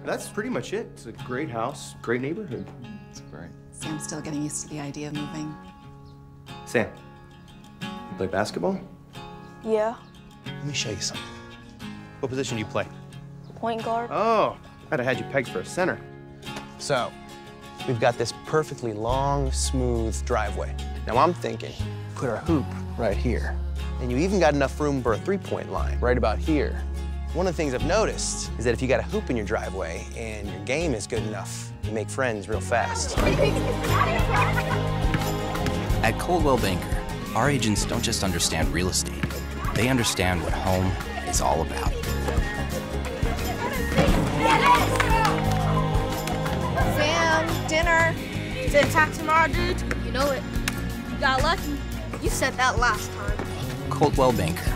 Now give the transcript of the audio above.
That's pretty much it. It's a great house, great neighborhood. It's great. Sam's still getting used to the idea of moving. Sam, you play basketball? Yeah. Let me show you something. What position do you play? Point guard. Oh, I'd have had you pegged for a center. So, we've got this perfectly long, smooth driveway. Now I'm thinking, put our hoop right here. And you even got enough room for a three-point line right about here. One of the things I've noticed is that if you got a hoop in your driveway and your game is good enough, you make friends real fast. At Coldwell Banker, our agents don't just understand real estate. They understand what home is all about. Sam, dinner. Sit attack tomorrow, dude. You know it. You got lucky. You said that last time. Coldwell Banker.